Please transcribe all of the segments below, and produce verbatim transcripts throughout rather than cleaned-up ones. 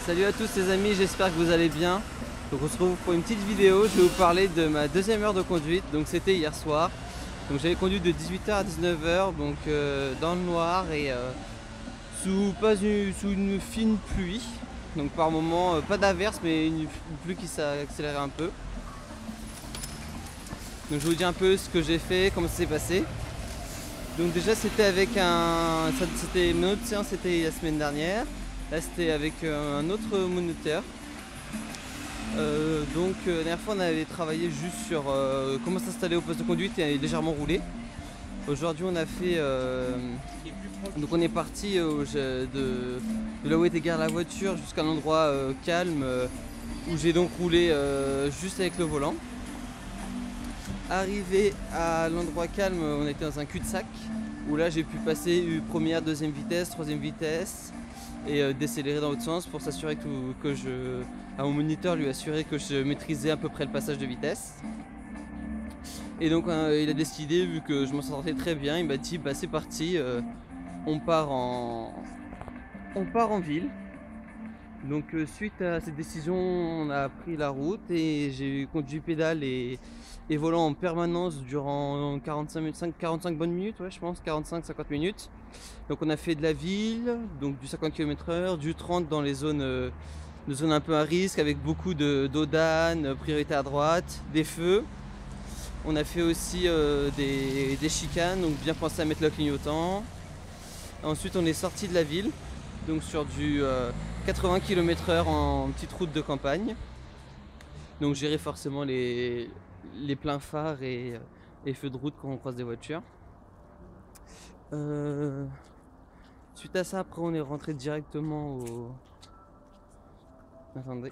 Salut à tous les amis, j'espère que vous allez bien. Donc on se retrouve pour une petite vidéo, je vais vous parler de ma deuxième heure de conduite. Donc c'était hier soir. Donc j'avais conduit de dix-huit heures à dix-neuf heures, donc euh, dans le noir et euh, sous, pas une, sous une fine pluie. Donc par moment, euh, pas d'averse mais une, une pluie qui s'accélérait un peu. Donc je vous dis un peu ce que j'ai fait, comment ça s'est passé. Donc déjà c'était avec un... C'était une autre séance, c'était la semaine dernière. Là c'était avec un autre moniteur. Euh, donc euh, la dernière fois on avait travaillé juste sur euh, comment s'installer au poste de conduite et légèrement rouler. Aujourd'hui on a fait... Euh, donc on est parti euh, de, de là où était garée la voiture jusqu'à un endroit euh, calme euh, où j'ai donc roulé euh, juste avec le volant. Arrivé à l'endroit calme, on était dans un cul-de-sac où là j'ai pu passer une première, deuxième vitesse, troisième vitesse et euh, décélérer dans l'autre sens pour s'assurer que, que je, à mon moniteur lui assurer que je maîtrisais à peu près le passage de vitesse. Et donc euh, il a décidé, vu que je m'en sortais très bien, il m'a dit bah c'est parti, euh, on part en on part en ville. Donc euh, suite à cette décision, on a pris la route et j'ai conduit pédale et, et volant en permanence durant quarante-cinq minutes, quarante-cinq bonnes minutes, ouais, je pense, quarante-cinq à cinquante minutes. Donc on a fait de la ville, donc du cinquante kilomètres heure, du trente dans les zones, euh, de zones un peu à risque avec beaucoup d'Audane, priorité à droite, des feux. On a fait aussi euh, des, des chicanes, donc bien penser à mettre le clignotant. Ensuite on est sorti de la ville, donc sur du euh, quatre-vingts kilomètres heure en petite route de campagne. Donc gérer forcément les, les pleins phares et les feux de route quand on croise des voitures. Euh, suite à ça, après on est rentré directement au... Attendez.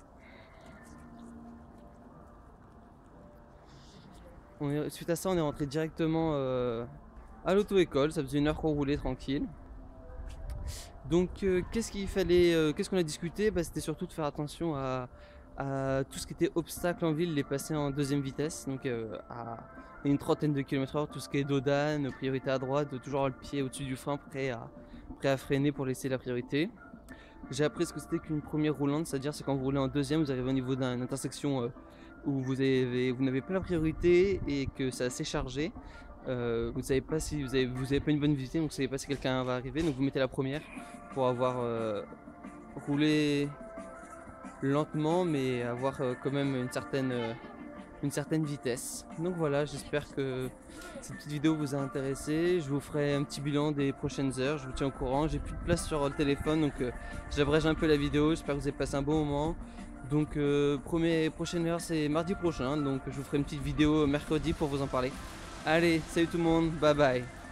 On est... Suite à ça, on est rentré directement euh, à l'auto-école. Ça faisait une heure qu'on roulait tranquille. Donc euh, qu'est-ce qu'il fallait, euh, qu'est-ce qu'on a discuté, bah, c'était surtout de faire attention à, à tout ce qui était obstacle en ville, les passer en deuxième vitesse, donc euh, à une trentaine de kilomètres heure, tout ce qui est dodane, priorité à droite, de toujours avoir le pied au-dessus du frein, prêt à, prêt à freiner pour laisser la priorité. J'ai appris ce que c'était qu'une première roulante, c'est-à-dire c'est quand vous roulez en deuxième, vous arrivez au niveau d'une intersection euh, où vous avez, vous n'avez pas la priorité et que c'est assez chargé. Euh, vous ne savez pas si vous avez, vous avez pas une bonne visite, donc vous ne savez pas si quelqu'un va arriver, donc vous mettez la première pour avoir euh, roulé lentement mais avoir euh, quand même une certaine, euh, une certaine vitesse. Donc voilà, j'espère que cette petite vidéo vous a intéressé. Je vous ferai un petit bilan des prochaines heures, je vous tiens au courant. J'ai plus de place sur le téléphone, donc euh, j'abrège un peu la vidéo. J'espère que vous avez passé un bon moment. Donc euh, premier, prochaine heure c'est mardi prochain, donc je vous ferai une petite vidéo mercredi pour vous en parler. Allez, salut tout le monde, bye bye.